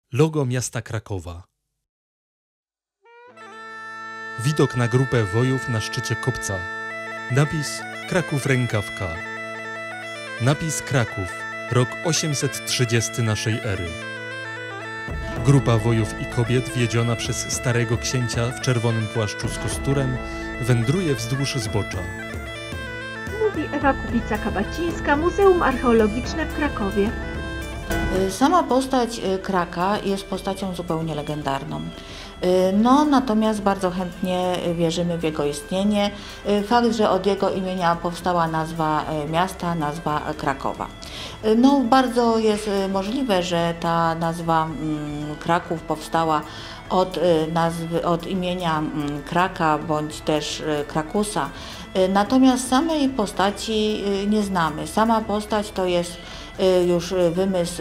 Logo miasta Krakowa. Widok na grupę wojów na szczycie kopca. Napis Kraków Rękawka. Napis Kraków, rok 830 naszej ery. Grupa wojów i kobiet wiedziona przez starego księcia w czerwonym płaszczu z kosturem wędruje wzdłuż zbocza. Mówi Ewa Kubica-Kabacińska, Muzeum Archeologiczne w Krakowie. Sama postać Kraka jest postacią zupełnie legendarną. Natomiast bardzo chętnie wierzymy w jego istnienie. Fakt, że od jego imienia powstała nazwa miasta, nazwa Krakowa. Bardzo jest możliwe, że ta nazwa Kraków powstała od imienia Kraka bądź też Krakusa. Natomiast samej postaci nie znamy. Sama postać to jest już wymysł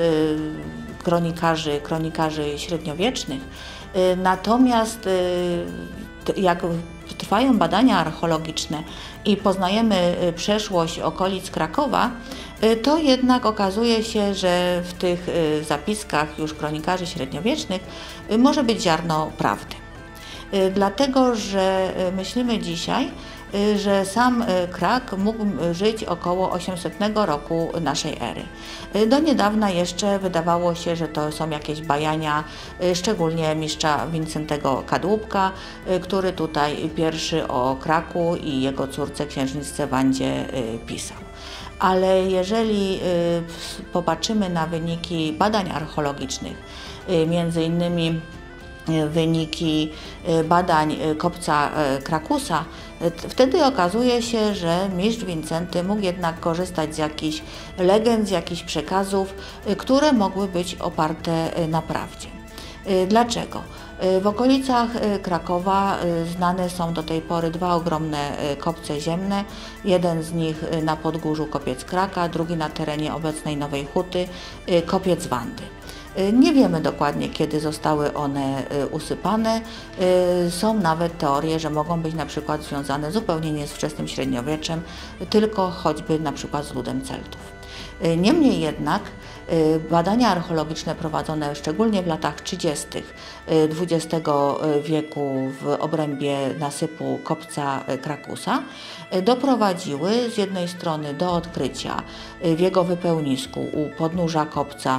kronikarzy średniowiecznych. Natomiast jak trwają badania archeologiczne i poznajemy przeszłość okolic Krakowa, to jednak okazuje się, że w tych zapiskach już kronikarzy średniowiecznych może być ziarno prawdy. Dlatego, że myślimy dzisiaj, że sam Krak mógł żyć około 800 roku naszej ery. Do niedawna jeszcze wydawało się, że to są jakieś bajania, szczególnie mistrza Wincentego Kadłubka, który tutaj pierwszy o Kraku i jego córce księżniczce Wandzie pisał. Ale jeżeli popatrzymy na wyniki badań archeologicznych, między innymi wyniki badań kopca Krakusa, wtedy okazuje się, że mistrz Wincenty mógł jednak korzystać z jakichś legend, z jakichś przekazów, które mogły być oparte na prawdzie. Dlaczego? W okolicach Krakowa znane są do tej pory dwa ogromne kopce ziemne. Jeden z nich na podgórzu kopiec Kraka, drugi na terenie obecnej Nowej Huty, kopiec Wandy. Nie wiemy dokładnie, kiedy zostały one usypane. Są nawet teorie, że mogą być na przykład związane zupełnie nie z wczesnym średniowieczem, tylko choćby na przykład z ludem Celtów. Niemniej jednak badania archeologiczne prowadzone szczególnie w latach 30. XX wieku w obrębie nasypu kopca Krakusa doprowadziły z jednej strony do odkrycia w jego wypełnisku u podnóża kopca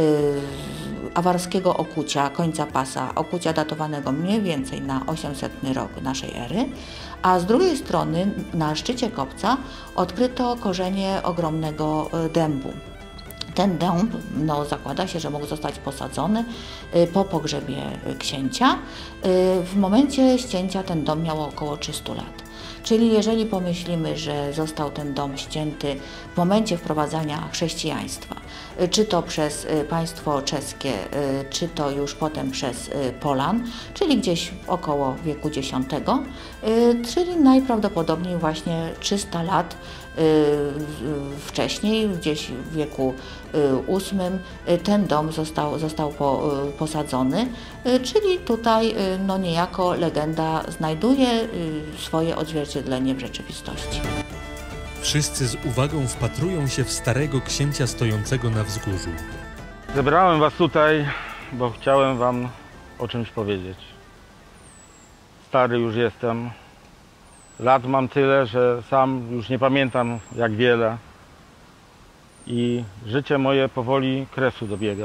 awarskiego okucia końca pasa, okucia datowanego mniej więcej na 800 rok naszej ery, a z drugiej strony na szczycie kopca odkryto korzenie ogromnego dębu. Ten dąb zakłada się, że mógł zostać posadzony po pogrzebie księcia. W momencie ścięcia ten dąb miał około 300 lat. Czyli jeżeli pomyślimy, że został ten dom ścięty w momencie wprowadzania chrześcijaństwa, czy to przez państwo czeskie, czy to już potem przez Polan, czyli gdzieś około wieku X, czyli najprawdopodobniej właśnie 300 lat wcześniej, gdzieś w wieku VIII, ten dom został posadzony, czyli tutaj niejako legenda znajduje swoje odzwierciedlenie w rzeczywistości. Wszyscy z uwagą wpatrują się w starego księcia stojącego na wzgórzu. Zebrałem was tutaj, bo chciałem wam o czymś powiedzieć. Stary już jestem. Lat mam tyle, że sam już nie pamiętam jak wiele. I życie moje powoli kresu dobiega.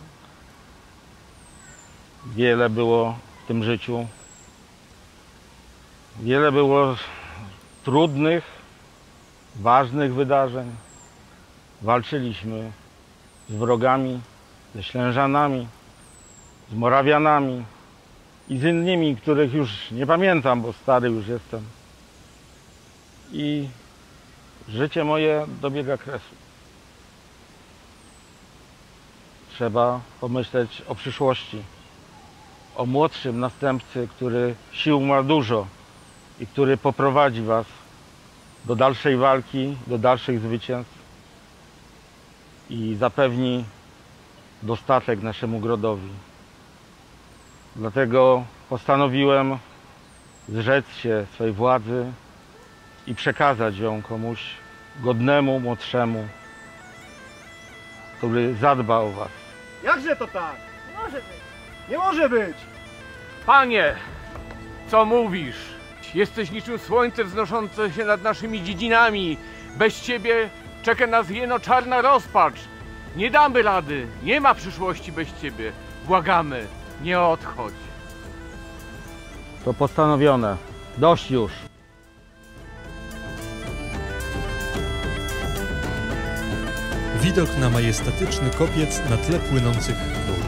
Wiele było w tym życiu. Wiele było trudnych, ważnych wydarzeń. Walczyliśmy z wrogami, ze Ślężanami, z Morawianami i z innymi, których już nie pamiętam, bo stary już jestem. I życie moje dobiega kresu. Trzeba pomyśleć o przyszłości, o młodszym następcy, który sił ma dużo i który poprowadzi was do dalszej walki, do dalszych zwycięstw i zapewni dostatek naszemu grodowi. Dlatego postanowiłem zrzec się swej władzy i przekazać ją komuś godnemu, młodszemu, który zadba o was. Jakże to tak? No może być. Nie może być! Panie, co mówisz? Jesteś niczym słońce wznoszące się nad naszymi dziedzinami. Bez ciebie czeka nas jeno czarna rozpacz. Nie damy rady, nie ma przyszłości bez ciebie. Błagamy, nie odchodź. To postanowione. Dość już. Widok na majestatyczny kopiec na tle płynących chmur.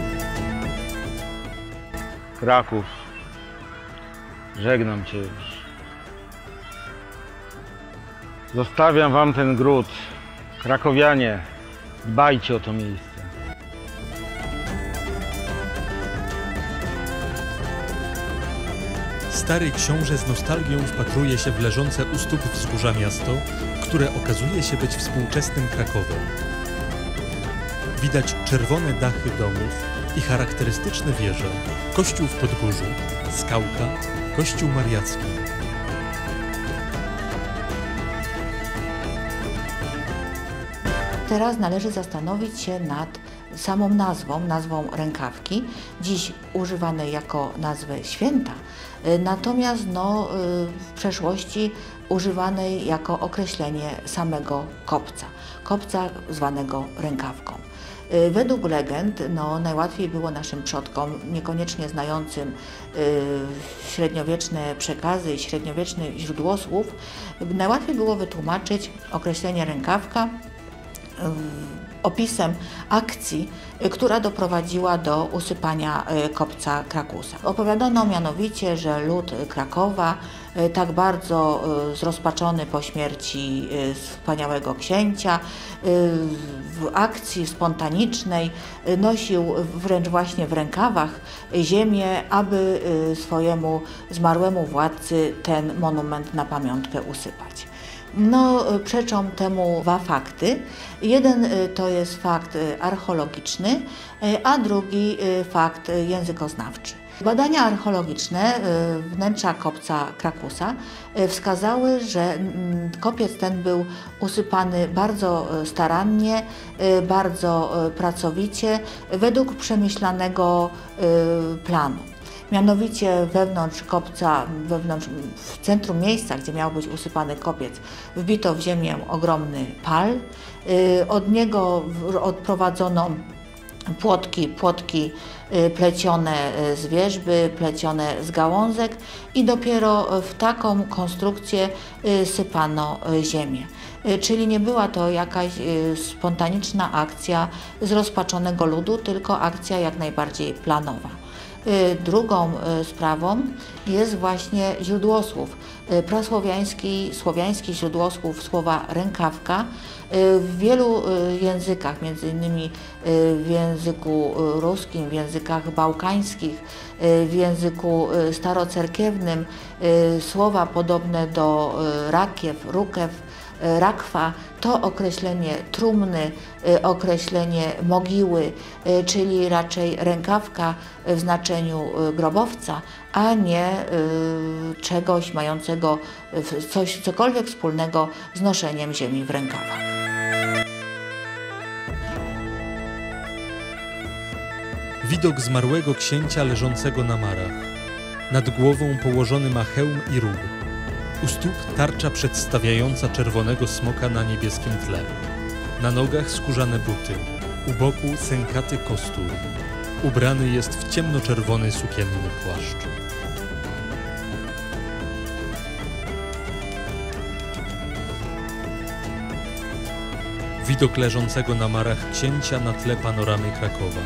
Kraków. Żegnam Cię już. Zostawiam Wam ten gród. Krakowianie, dbajcie o to miejsce. Stary książę z nostalgią wpatruje się w leżące u stóp wzgórza miasto, które okazuje się być współczesnym Krakowem. Widać czerwone dachy domów i charakterystyczne wieże, kościół w Podgórzu, skałka, kościół mariacki. Teraz należy zastanowić się nad samą nazwą rękawki, dziś używanej jako nazwę święta, natomiast w przeszłości używanej jako określenie samego kopca zwanego rękawką. Według legend najłatwiej było naszym przodkom, niekoniecznie znającym średniowieczne przekazy i średniowieczne źródłosłów, najłatwiej było wytłumaczyć określenie rękawka opisem akcji, która doprowadziła do usypania kopca Krakusa. Opowiadano mianowicie, że lud Krakowa, tak bardzo zrozpaczony po śmierci wspaniałego księcia, w akcji spontanicznej nosił wręcz właśnie w rękawach ziemię, aby swojemu zmarłemu władcy ten monument na pamiątkę usypać. Przeczą temu dwa fakty. Jeden to jest fakt archeologiczny, a drugi fakt językoznawczy. Badania archeologiczne wnętrza kopca Krakusa wskazały, że kopiec ten był usypany bardzo starannie, bardzo pracowicie, według przemyślanego planu. Mianowicie wewnątrz kopca, w centrum miejsca, gdzie miał być usypany kopiec, wbito w ziemię ogromny pal. Od niego odprowadzono płotki plecione z wierzby, plecione z gałązek i dopiero w taką konstrukcję sypano ziemię. Czyli nie była to jakaś spontaniczna akcja zrozpaczonego ludu, tylko akcja jak najbardziej planowa. Drugą sprawą jest właśnie źródłosłów. Słowiański źródłosłów słowa rękawka w wielu językach, między innymi w języku ruskim, w językach bałkańskich, w języku starocerkiewnym słowa podobne do rakiew, rukew, rakwa to określenie trumny, określenie mogiły, czyli raczej rękawka w znaczeniu grobowca, a nie czegoś mającego cokolwiek wspólnego z noszeniem ziemi w rękawach. Widok zmarłego księcia leżącego na marach. Nad głową położony ma hełm i róg. U stóp tarcza przedstawiająca czerwonego smoka na niebieskim tle. Na nogach skórzane buty, u boku sękaty kostur. Ubrany jest w ciemnoczerwony sukienny płaszcz. Widok leżącego na marach księcia na tle panoramy Krakowa.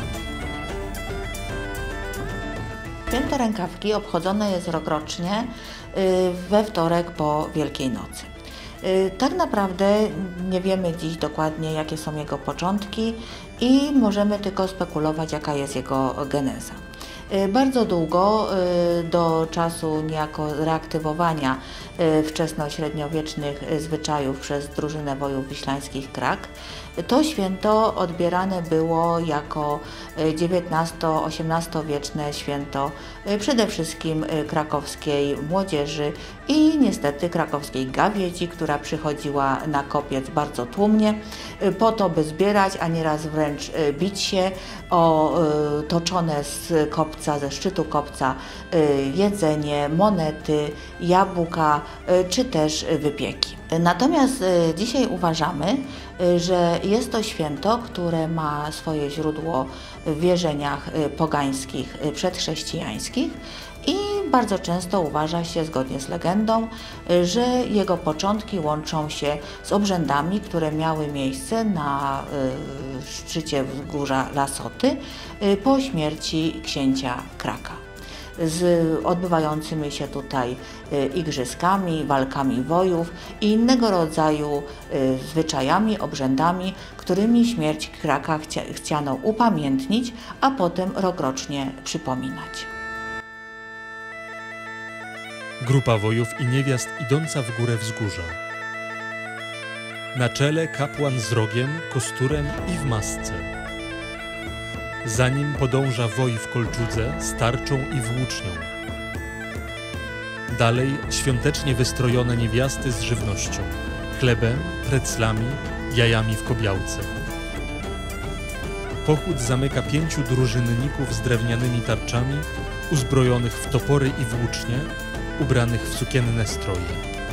Święto rękawki obchodzone jest rokrocznie we wtorek po Wielkiej Nocy. Tak naprawdę nie wiemy dziś dokładnie, jakie są jego początki i możemy tylko spekulować, jaka jest jego geneza. Bardzo długo, do czasu niejako reaktywowania wczesnośredniowiecznych zwyczajów przez drużynę wojów wiślańskich Krak, To święto odbierane było jako XIX-XVIII wieczne święto przede wszystkim krakowskiej młodzieży i niestety krakowskiej gawiedzi, która przychodziła na kopiec bardzo tłumnie po to, by zbierać, a nieraz wręcz bić się o toczone z kopca, ze szczytu kopca jedzenie, monety, jabłka czy też wypieki. Natomiast dzisiaj uważamy, że jest to święto, które ma swoje źródło w wierzeniach pogańskich, przedchrześcijańskich i bardzo często uważa się, zgodnie z legendą, że jego początki łączą się z obrzędami, które miały miejsce na szczycie wzgórza Lasoty po śmierci księcia Kraka, z odbywającymi się tutaj igrzyskami, walkami wojów i innego rodzaju zwyczajami, obrzędami, którymi śmierć Kraka chciano upamiętnić, a potem rokrocznie przypominać. Grupa wojów i niewiast idąca w górę wzgórza. Na czele kapłan z rogiem, kosturem i w masce. Za nim podąża woj w kolczudze z tarczą i włócznią. Dalej świątecznie wystrojone niewiasty z żywnością, chlebem, preclami, jajami w kobiałce. Pochód zamyka 5 drużynników z drewnianymi tarczami, uzbrojonych w topory i włócznie, ubranych w sukienne stroje.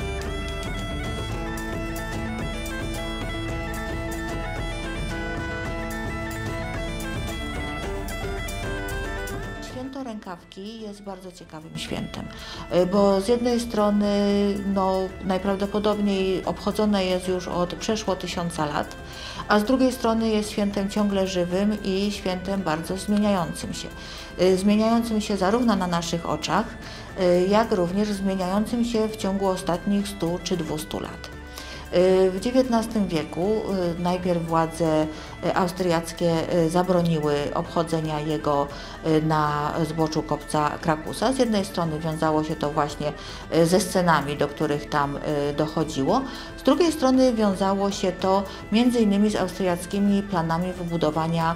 Święto Rękawki jest bardzo ciekawym świętem, bo z jednej strony najprawdopodobniej obchodzone jest już od przeszło 1000 lat, a z drugiej strony jest świętem ciągle żywym i świętem bardzo zmieniającym się. Zmieniającym się zarówno na naszych oczach, jak również zmieniającym się w ciągu ostatnich 100 czy 200 lat. W XIX wieku najpierw władze austriackie zabroniły obchodzenia jego na zboczu kopca Krakusa. Z jednej strony wiązało się to właśnie ze scenami, do których tam dochodziło. Z drugiej strony wiązało się to m.in. z austriackimi planami wybudowania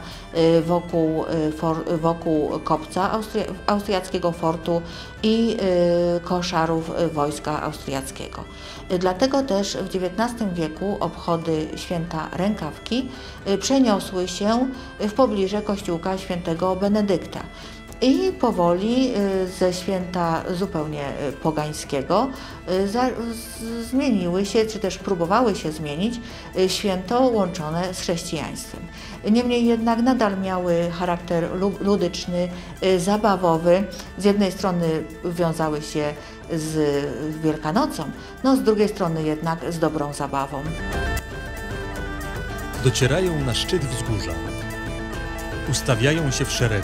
wokół kopca austriackiego fortu i koszarów wojska austriackiego. Dlatego też w XIX wieku obchody święta Rękawki przeniosły się w pobliże kościółka świętego Benedykta. I powoli ze święta zupełnie pogańskiego zmieniły się, czy też próbowały się zmienić święto łączone z chrześcijaństwem. Niemniej jednak nadal miały charakter ludyczny, zabawowy. Z jednej strony wiązały się z Wielkanocą, z drugiej strony jednak z dobrą zabawą. Docierają na szczyt wzgórza. Ustawiają się w szeregu.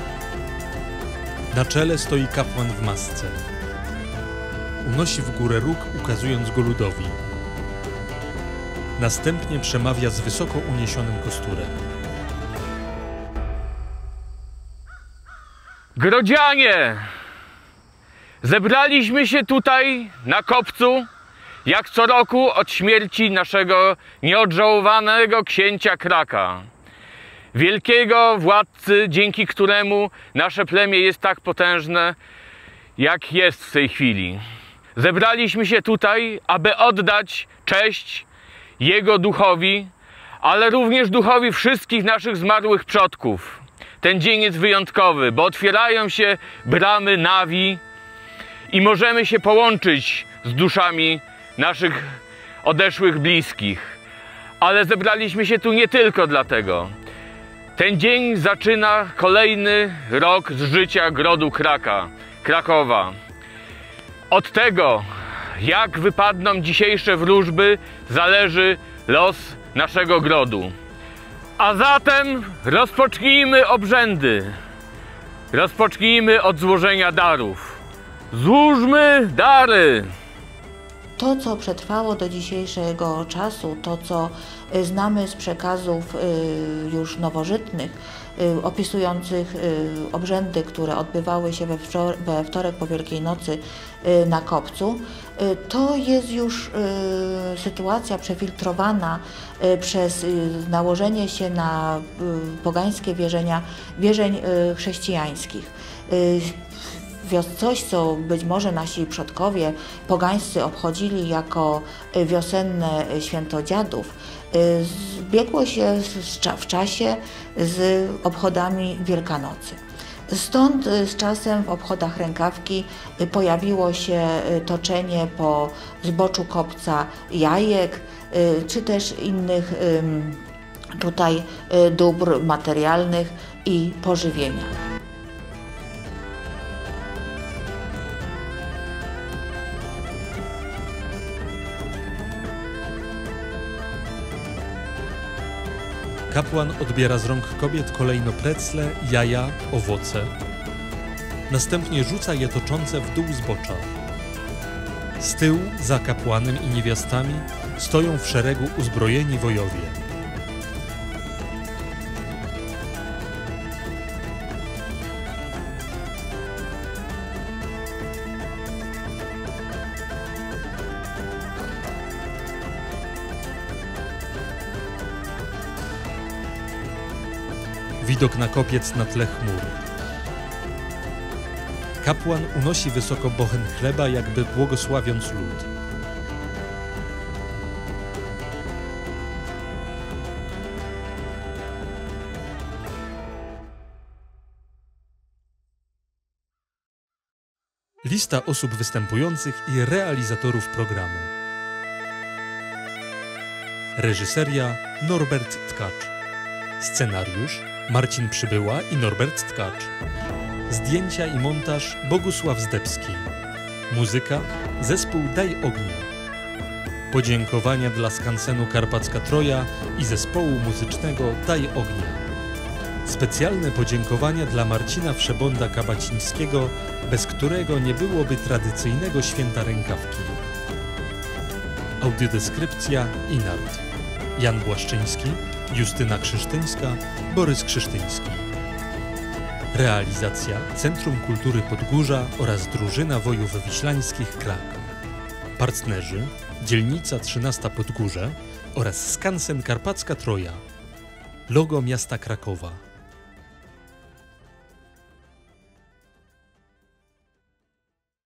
Na czele stoi kapłan w masce. Unosi w górę róg, ukazując go ludowi. Następnie przemawia z wysoko uniesionym kosturem. Grodzianie! Zebraliśmy się tutaj na kopcu, jak co roku od śmierci naszego nieodżałowanego księcia Kraka. Wielkiego władcy, dzięki któremu nasze plemię jest tak potężne, jak jest w tej chwili. Zebraliśmy się tutaj, aby oddać cześć jego duchowi, ale również duchowi wszystkich naszych zmarłych przodków. Ten dzień jest wyjątkowy, bo otwierają się bramy Nawi i możemy się połączyć z duszami naszych odeszłych bliskich. Ale zebraliśmy się tu nie tylko dlatego. Ten dzień zaczyna kolejny rok z życia grodu Krakowa. Od tego, jak wypadną dzisiejsze wróżby, zależy los naszego grodu. A zatem rozpocznijmy obrzędy. Rozpocznijmy od złożenia darów. Złóżmy dary! To, co przetrwało do dzisiejszego czasu, to, co znamy z przekazów już nowożytnych, opisujących obrzędy, które odbywały się we wtorek po Wielkiej Nocy na kopcu. To jest już sytuacja przefiltrowana przez nałożenie się na pogańskie wierzeń chrześcijańskich. Coś, co być może nasi przodkowie pogańscy obchodzili jako wiosenne święto dziadów, zbiegło się w czasie z obchodami Wielkanocy. Stąd z czasem w obchodach rękawki pojawiło się toczenie po zboczu kopca jajek, czy też innych tutaj dóbr materialnych i pożywienia. Kapłan odbiera z rąk kobiet kolejno precle, jaja, owoce. Następnie rzuca je toczące w dół zbocza. Z tyłu, za kapłanem i niewiastami, stoją w szeregu uzbrojeni wojowie. Widok na kopiec na tle chmur. Kapłan unosi wysoko bochen chleba, jakby błogosławiąc lud. Lista osób występujących i realizatorów programu. Reżyseria Norbert Tkacz. Scenariusz Marcin Przybyła i Norbert Tkacz. Zdjęcia i montaż Bogusław Zdebski. Muzyka zespół Daj Ognia. Podziękowania dla skansenu Karpacka Troja i zespołu muzycznego Daj Ognia. Specjalne podziękowania dla Marcina Wszebonda-Kabacińskiego, bez którego nie byłoby tradycyjnego święta rękawki. Audiodeskrypcja Inart. Jan Błaszczyński, Justyna Krzysztyńska, Borys Krzysztyński. Realizacja Centrum Kultury Podgórza oraz Drużyna Wojów Wiślańskich Krak. Partnerzy Dzielnica 13 Podgórze oraz Skansen Karpacka Troja. Logo miasta Krakowa.